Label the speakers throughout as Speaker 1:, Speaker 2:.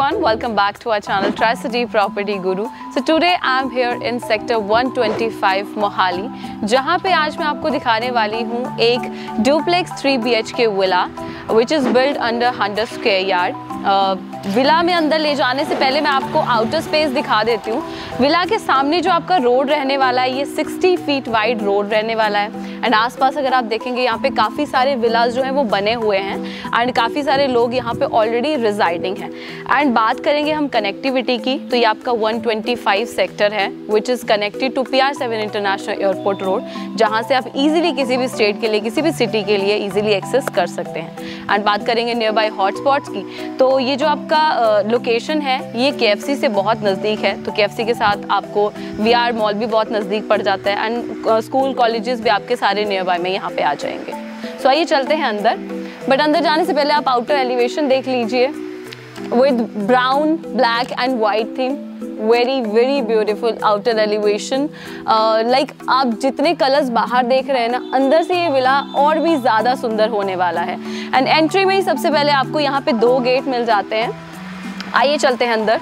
Speaker 1: everyone, welcome back to our channel Tri-City Property Guru. So today I am here in sector 125 Mohali, जहाँ पे आज मैं आपको दिखाने वाली हूँ एक duplex 3 BHK villa which is built under 100 square yard. Villa में अंदर ले जाने से पहले मैं आपको आउटर स्पेस दिखा देती हूँ। विला के सामने जो आपका रोड रहने वाला है, ये 60 फीट वाइड रोड रहने वाला है। एंड आसपास अगर आप देखेंगे यहाँ पे काफ़ी सारे विलास जो हैं वो बने हुए हैं एंड काफ़ी सारे लोग यहाँ पे ऑलरेडी रिजाइडिंग हैं। एंड बात करेंगे हम कनेक्टिविटी की, तो ये आपका 125 सेक्टर है which is connected to PR7 international airport road, जहाँ से आप इजीली किसी भी स्टेट के लिए, किसी भी सिटी के लिए इजीली एक्सेस कर सकते हैं। एंड बात करेंगे नियर बाय हॉटस्पॉट्स की, तो ये जो आपका लोकेशन है ये KFC से बहुत नज़दीक है। तो KFC के साथ आपको VR मॉल भी बहुत नज़दीक पड़ जाता है एंड स्कूल कॉलेजेस भी आपके सारे नियर बाय में यहाँ पे आ जाएंगे। सो आइए चलते हैं अंदर, बट अंदर जाने से पहले आप आउटर एलिवेशन देख लीजिए with brown, black and white theme. Very beautiful outer elevation. Like आप जितने कलर्स बाहर देख रहे हैं ना, अंदर से ये विला और भी ज़्यादा सुंदर होने वाला है। एंड एंट्री में ही सबसे पहले आपको यहाँ पे 2 गेट मिल जाते हैं। आइए चलते हैं अंदर।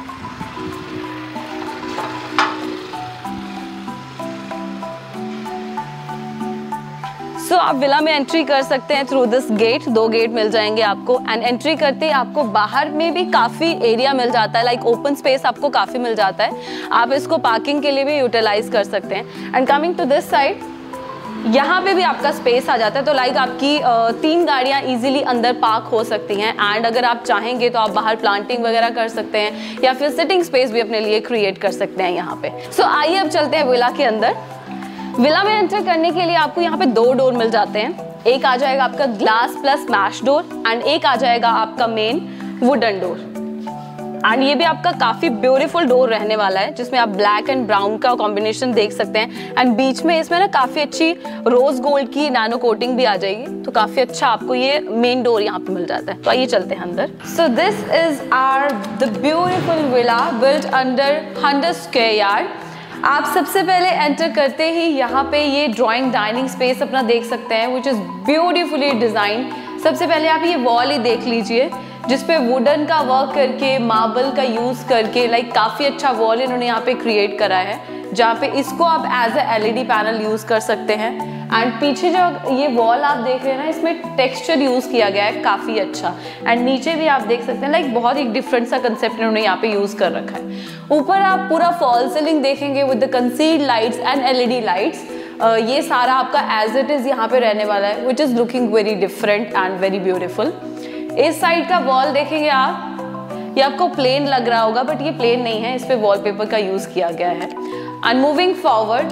Speaker 1: सो आप विला में एंट्री कर सकते हैं थ्रू दिस गेट। 2 गेट मिल जाएंगे आपको एंड एंट्री करते ही आपको बाहर में भी काफ़ी एरिया मिल जाता है, लाइक ओपन स्पेस आपको काफ़ी मिल जाता है। आप इसको पार्किंग के लिए भी यूटिलाइज कर सकते हैं। And coming to this side, यहाँ पे भी आपका स्पेस आ जाता है, तो लाइक आपकी 3 गाड़ियाँ इजीली अंदर पार्क हो सकती हैं। एंड अगर आप चाहेंगे तो आप बाहर प्लांटिंग वगैरह कर सकते हैं या फिर सिटिंग स्पेस भी अपने लिए क्रिएट कर सकते हैं यहाँ पे। सो आइए अब चलते हैं विला के अंदर। विला में एंटर करने के लिए आपको यहाँ पे 2 डोर मिल जाते हैं। एक आ जाएगा आपका glass plus mesh door and एक आ जाएगा आपका मेन वुडन डोर। एंड ये भी आपका काफी ब्यूटीफुल डोर रहने वाला है, जिसमें आप ब्लैक एंड ब्राउन का कॉम्बिनेशन देख सकते हैं। एंड बीच में इसमें ना काफी अच्छी रोज गोल्ड की नैनो कोटिंग भी आ जाएगी, तो काफी अच्छा आपको ये मेन डोर यहाँ पे मिल जाता है। तो आइए चलते हैं अंदर। So this is our the beautiful villa built under 100 square yard. आप सबसे पहले एंटर करते ही यहाँ पे ये ड्राइंग डाइनिंग स्पेस अपना देख सकते हैं विच इज़ ब्यूटीफुली डिज़ाइन। सबसे पहले आप ये वॉल ही देख लीजिए, जिसपे वुडन का वर्क करके, मार्बल का यूज़ करके, लाइक काफ़ी अच्छा वॉल इन्होंने यहाँ पे क्रिएट करा है, जहाँ पे इसको आप as a LED panel use कर सकते हैं। एंड पीछे जो ये वॉल आप देख रहे हैं ना, इसमें टेक्सचर यूज़ किया गया है काफ़ी अच्छा। एंड नीचे भी आप देख सकते हैं, लाइक बहुत एक डिफरेंट सा कंसेप्ट इन्होंने यहाँ पे यूज़ कर रखा है। ऊपर आप पूरा फॉल सीलिंग देखेंगे with the concealed lights and LED lights. ये सारा आपका एज इट इज़ यहाँ पे रहने वाला है which is looking very different and very beautiful. इस साइड का वॉल देखेंगे आप, ये आपको प्लेन लग रहा होगा बट ये प्लेन नहीं है, इस पे वॉलपेपर का यूज़ किया गया है। एंड मूविंग फॉरवर्ड,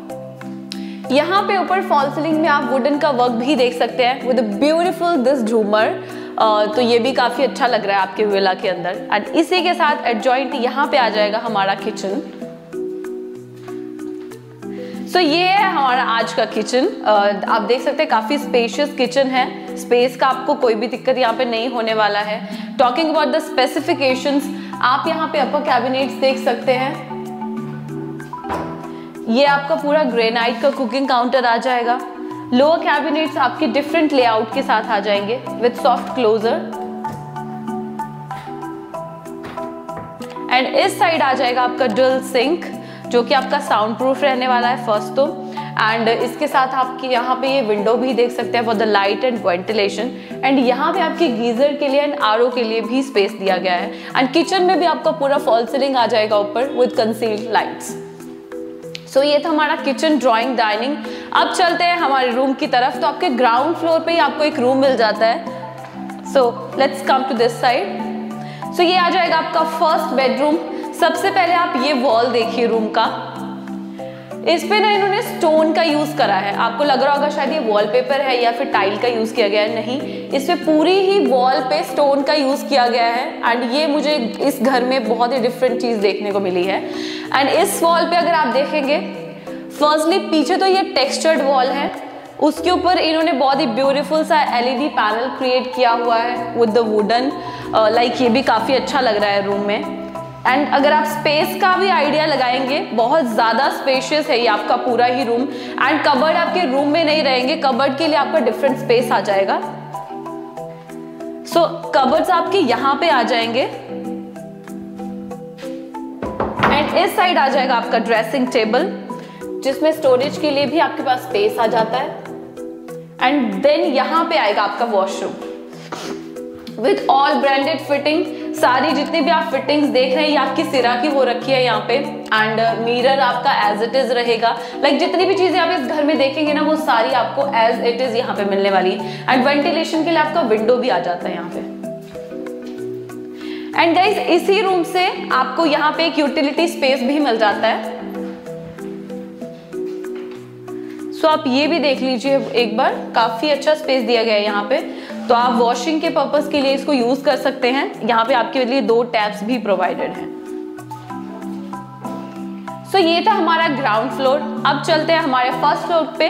Speaker 1: यहाँ पे ऊपर फॉल सीलिंग में आप वुडन का वर्क भी देख सकते हैं विद ब्यूटीफुल दिस झूमर। तो ये भी काफ़ी अच्छा लग रहा है आपके विला के अंदर। एंड इसी के साथ एडजॉइंट यहाँ पे आ जाएगा हमारा किचन। सो ये है हमारा आज का किचन। आप देख सकते हैं काफ़ी स्पेशियस किचन है, स्पेस का आपको कोई भी दिक्कत यहाँ पे नहीं होने वाला है। टॉकिंग अबाउट द स्पेसिफिकेशंस, आप यहाँ पे अपर कैबिनेट्स देख सकते हैं। ये आपका पूरा ग्रेनाइट का कुकिंग काउंटर आ जाएगा। लोअर कैबिनेट्स आपके डिफरेंट लेआउट के साथ आ जाएंगे विद सॉफ्ट क्लोजर। एंड इस साइड आ जाएगा आपका ड्यूल सिंक, जो कि आपका साउंड प्रूफ रहने वाला है फर्स्ट तो। एंड इसके साथ आपकी यहाँ पे ये विंडो भी देख सकते हैं for the light and ventilation. And यहाँ पे आपके गीजर के लिए एंड RO के लिए भी स्पेस दिया गया है। एंड किचन में भी आपका पूरा फॉल सीलिंग आ जाएगा ऊपर विद कंसील्ड लाइट्स। सो ये था हमारा किचन, ड्राइंग, डाइनिंग। अब चलते हैं हमारे रूम की तरफ। तो आपके ग्राउंड फ्लोर पे ही आपको एक रूम मिल जाता है। So let's come to this side. So ये आ जाएगा आपका फर्स्ट बेडरूम। सबसे पहले आप ये वॉल देखिए रूम का, इस पे ना इन्होंने स्टोन का यूज करा है। आपको लग रहा होगा शायद ये वॉलपेपर है या फिर टाइल का यूज किया गया है, नहीं, इस पे पूरी ही वॉल पे स्टोन का यूज किया गया है। एंड ये मुझे इस घर में बहुत ही डिफरेंट चीज देखने को मिली है। एंड इस वॉल पे अगर आप देखेंगे, फर्स्टली पीछे तो ये टेक्सचर्ड वॉल है, उसके ऊपर इन्होंने बहुत ही ब्यूटीफुल सा LED पैनल क्रिएट किया हुआ है विद द वुडन। लाइक ये भी काफी अच्छा लग रहा है रूम में। एंड अगर आप स्पेस का भी आइडिया लगाएंगे, बहुत ज़्यादा स्पेशियस है ये आपका पूरा ही रूम। एंड कबर्ड आपके रूम में नहीं रहेंगे, कबर्ड के लिए आपका डिफरेंट स्पेस आ जाएगा। सो कबर्ड्स आपके यहाँ पे आ जाएंगे एंड इस साइड आ जाएगा आपका ड्रेसिंग टेबल, जिसमें स्टोरेज के लिए भी आपके पास स्पेस आ जाता है। एंड देन यहाँ पे आएगा आपका washroom with all branded fitting. सारी जितनी भी आप फिटिंग्स देख रहे हैं ये आपकी सिरा की हो रखी है यहाँ पे। एंड मिरर आपका एज इट इज रहेगा। लाइक जितनी भी चीजें आप इस घर में देखेंगे ना वो सारी आपको एज इट इज यहाँ पे मिलने वाली है। एंड वेंटिलेशन के लिए आपका विंडो भी आ जाता है यहाँ पे। एंड गाइस इसी रूम से आपको यहाँ पे एक यूटिलिटी स्पेस भी मिल जाता है। सो आप ये भी देख लीजिए एक बार, काफी अच्छा स्पेस दिया गया है यहाँ पे। तो आप वॉशिंग के पर्पस के लिए इसको यूज कर सकते हैं। यहाँ पे आपके लिए 2 टैप्स भी प्रोवाइडेड हैं। सो ये था हमारा ग्राउंड फ्लोर। अब चलते हैं हमारे फर्स्ट फ्लोर पे।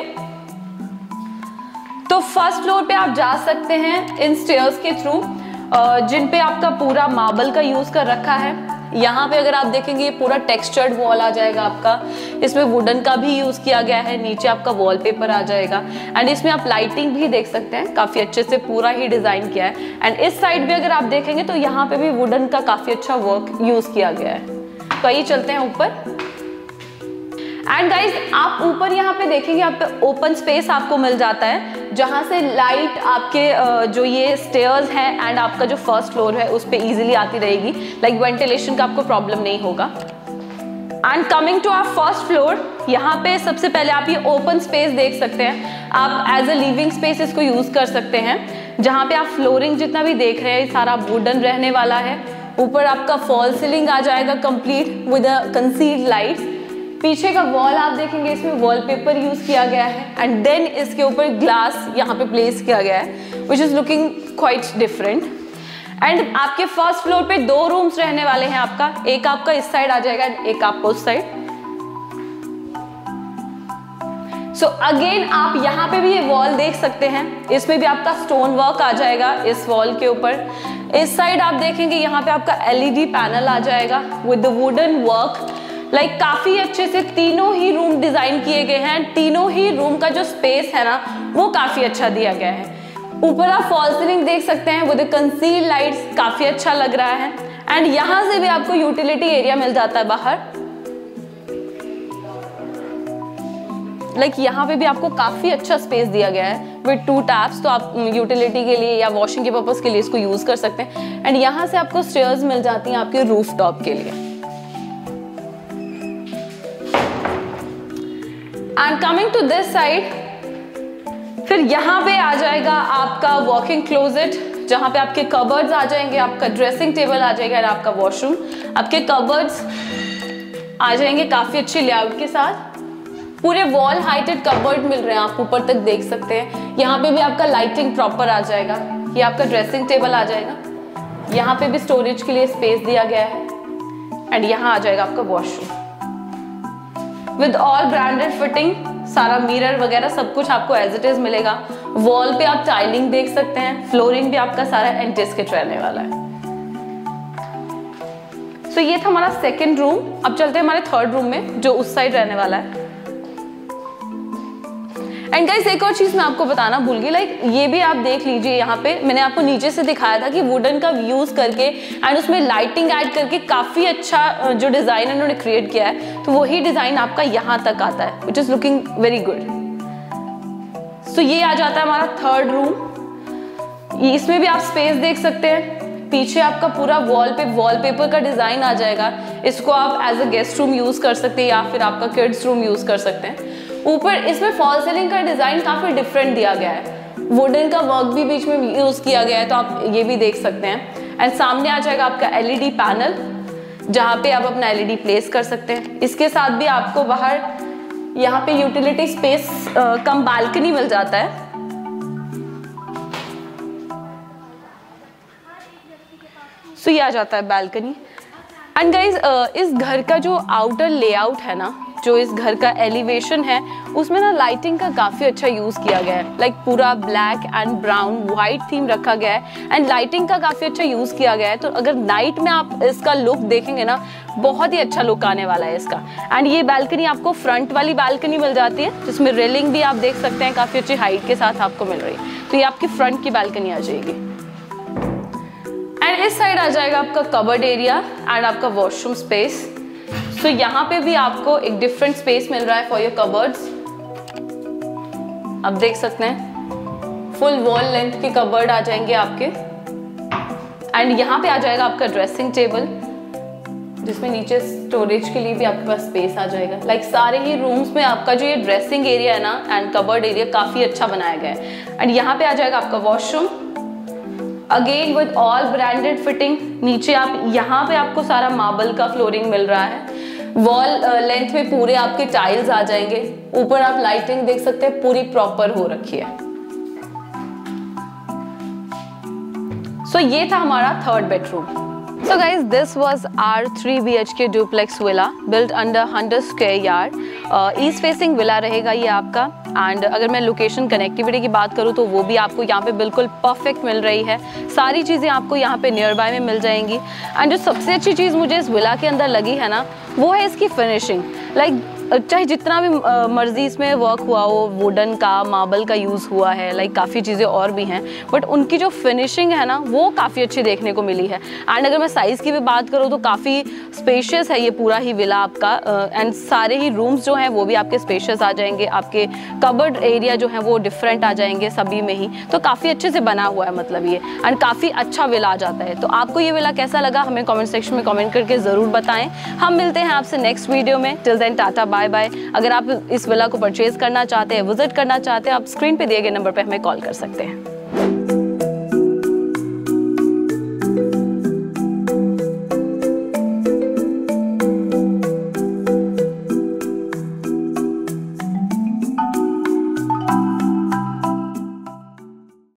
Speaker 1: तो फर्स्ट फ्लोर पे आप जा सकते हैं इन स्टेयर्स के थ्रू, जिन पे आपका पूरा मार्बल का यूज कर रखा है। यहाँ पे अगर आप देखेंगे ये पूरा टेक्सचर्ड वॉल आ जाएगा आपका। इसमें वुडन का भी यूज किया गया है। नीचे आपका वॉलपेपर आ जाएगा। एंड इसमें आप लाइटिंग भी देख सकते हैं, काफी अच्छे से पूरा ही डिजाइन किया है। एंड इस साइड भी अगर आप देखेंगे तो यहाँ पे भी वुडन का काफी अच्छा वर्क यूज किया गया है। तो आइए चलते हैं ऊपर। एंड गाइज आप ऊपर यहाँ पे देखेंगे आपको ओपन स्पेस आपको मिल जाता है, जहां से लाइट आपके जो ये स्टेयर्स हैं एंड आपका जो फर्स्ट फ्लोर है उस पे इजीली आती रहेगी। लाइक वेंटिलेशन का आपको प्रॉब्लम नहीं होगा। And coming to our first floor, यहाँ पे सबसे पहले आप ये ओपन स्पेस देख सकते हैं। आप एज अ लिविंग स्पेस इसको यूज कर सकते हैं, जहाँ पे आप फ्लोरिंग जितना भी देख रहे हैं सारा वुडन रहने वाला है। ऊपर आपका फॉल सीलिंग आ जाएगा complete with a concealed lights. पीछे का वॉल आप देखेंगे इसमें वॉलपेपर यूज किया गया है। एंड देन इसके ऊपर ग्लास यहाँ पे प्लेस किया गया है, which is looking quite different. And आपके फर्स्ट फ्लोर पे 2 रूम्स रहने वाले हैं आपका। एक आपका इस साइड आ जाएगा, एक आपका उस साइड। सो अगेन आप यहाँ पे भी ये वॉल देख सकते हैं। इसमें भी आपका स्टोन वर्क आ जाएगा इस वॉल के ऊपर। इस साइड आप देखेंगे यहाँ पे आपका LED पैनल आ जाएगा with the wooden work. Like काफी अच्छे से तीनों ही रूम डिजाइन किए गए हैं। तीनों ही रूम का जो स्पेस है ना वो काफी अच्छा दिया गया है। ऊपर आप फॉल सीलिंग देख सकते हैं विद कंसील्ड लाइट्स, काफी अच्छा लग रहा है। एंड यहाँ से भी आपको यूटिलिटी एरिया मिल जाता है बाहर। लाइक यहाँ पे भी आपको काफी अच्छा स्पेस दिया गया है विद 2 टैप्स। तो आप यूटिलिटी के लिए या वॉशिंग के पर्पस के लिए इसको यूज कर सकते हैं। एंड यहाँ से आपको स्टेयर्स मिल जाती हैं आपके रूफ टॉप के लिए। And coming to this side, फिर यहाँ पे आ जाएगा आपका वॉकिंग क्लोजेट, जहाँ पे आपके कबर्ड्स आ जाएंगे, आपका ड्रेसिंग टेबल आ जाएगा और आपका वॉशरूम। आपके कबर्ड्स आ जाएंगे काफी अच्छे लेआउट के साथ। पूरे वॉल हाइटेड कबर्ड मिल रहे हैं, आप ऊपर तक देख सकते हैं। यहाँ पे भी आपका लाइटिंग प्रॉपर आ जाएगा। ये आपका ड्रेसिंग टेबल आ जाएगा। यहाँ पे भी स्टोरेज के लिए स्पेस दिया गया है। एंड यहाँ आ जाएगा आपका washroom with all branded fitting. सारा मिरर वगैरह सब कुछ आपको एज इट इज मिलेगा। वॉल पे आप टाइलिंग देख सकते हैं। फ्लोरिंग भी आपका सारा एंटिस्किट रहने वाला है। सो ये था हमारा सेकंड रूम। अब चलते हैं हमारे थर्ड रूम में, जो उस साइड रहने वाला है। एंड गाइस एक और चीज मैं आपको बताना भूल गई। लाइक ये भी आप देख लीजिए, यहाँ पे मैंने आपको नीचे से दिखाया था कि वुडन का यूज करके एंड उसमें लाइटिंग ऐड करके काफी अच्छा जो डिजाइन उन्होंने क्रिएट किया है। तो वही डिजाइन आपका यहाँ तक आता है, which is looking very good. So ये आ जाता है हमारा थर्ड रूम। इसमें भी आप स्पेस देख सकते हैं। पीछे आपका पूरा वॉलपेपर का डिजाइन आ जाएगा। इसको आप as a guest room use कर सकते हैं या फिर आपका किड्स रूम यूज कर सकते हैं। ऊपर इसमें फॉल सीलिंग का डिजाइन काफी डिफरेंट दिया गया है। वुडन का वर्क भी बीच में यूज किया गया है, तो आप ये भी देख सकते हैं। एंड सामने आ जाएगा आपका LED पैनल, जहाँ पे आप अपना LED प्लेस कर सकते हैं। इसके साथ भी आपको बाहर यहाँ पे यूटिलिटी स्पेस कम बालकनी मिल जाता है। सो ये आ जाता है बालकनी। एंड गाइज इस घर का जो आउटर लेआउट है ना, जो इस घर का एलिवेशन है, उसमें ना लाइटिंग का काफी अच्छा यूज किया गया है। लाइक पूरा black and brown white theme रखा गया है एंड लाइटिंग का काफी अच्छा यूज किया गया है। तो अगर नाइट में आप इसका लुक देखेंगे ना, बहुत ही अच्छा लुक आने वाला है इसका। एंड ये बालकनी आपको फ्रंट वाली बालकनी मिल जाती है, जिसमें रेलिंग भी आप देख सकते हैं काफी अच्छी हाइट के साथ आपको मिल रही है। तो ये आपकी फ्रंट की बालकनी आ जाएगी। एंड इस साइड आ जाएगा आपका कबर्ड एरिया एंड आपका वॉशरूम स्पेस। सो यहाँ पे भी आपको एक डिफरेंट स्पेस मिल रहा है फॉर योर कबर्ड्स। आप देख सकते हैं फुल वॉल लेंथ के कबर्ड आ जाएंगे आपके। एंड यहाँ पे आ जाएगा आपका ड्रेसिंग टेबल, जिसमें नीचे स्टोरेज के लिए भी आपके पास स्पेस आ जाएगा। लाइक सारे ही रूम्स में आपका जो ये ड्रेसिंग एरिया है ना एंड कबर्ड एरिया काफी अच्छा बनाया गया है। एंड यहाँ पे आ जाएगा आपका washroom, again with all branded fitting. नीचे आप यहाँ पे आपको सारा मार्बल का फ्लोरिंग मिल रहा है। वॉल लेंथ में पूरे आपके टाइल्स आ जाएंगे। ऊपर आप लाइटिंग देख सकते हैं पूरी प्रॉपर हो रखी है। सो ये था हमारा third bedroom. So guys, this was our 3 BHK duplex villa built under 100 square yard. East facing villa रहेगा ये आपका। एंड अगर मैं लोकेशन कनेक्टिविटी की बात करूँ तो वो भी आपको यहाँ पे बिल्कुल परफेक्ट मिल रही है। सारी चीज़ें आपको यहाँ पे नियर बाय में मिल जाएंगी। एंड जो सबसे अच्छी चीज़ मुझे इस विला के अंदर लगी है ना, वो है इसकी फिनिशिंग। लाइक चाहे जितना भी मर्जी इसमें वर्क हुआ हो, वुडन का, मार्बल का यूज़ हुआ है, लाइक काफ़ी चीज़ें और भी हैं, बट उनकी जो फिनिशिंग है ना वो काफ़ी अच्छी देखने को मिली है। एंड अगर मैं साइज़ की भी बात करूँ तो काफ़ी स्पेशियस है ये पूरा ही विला आपका। एंड सारे ही रूम्स जो हैं वो भी आपके स्पेशियस आ जाएंगे। आपके कबर्ड एरिया जो है वो डिफरेंट आ जाएंगे सभी में ही। तो काफ़ी अच्छे से बना हुआ है मतलब ये, एंड काफ़ी अच्छा विला आ जाता है। तो आपको ये विला कैसा लगा हमें कमेंट सेक्शन में कमेंट करके ज़रूर बताएं। हम मिलते हैं आपसे नेक्स्ट वीडियो में। Till then tata bye bye. अगर आप इस विला को परचेज करना चाहते हैं, विजिट करना चाहते हैं, आप स्क्रीन पे दिए गए नंबर पे हमें कॉल कर सकते हैं।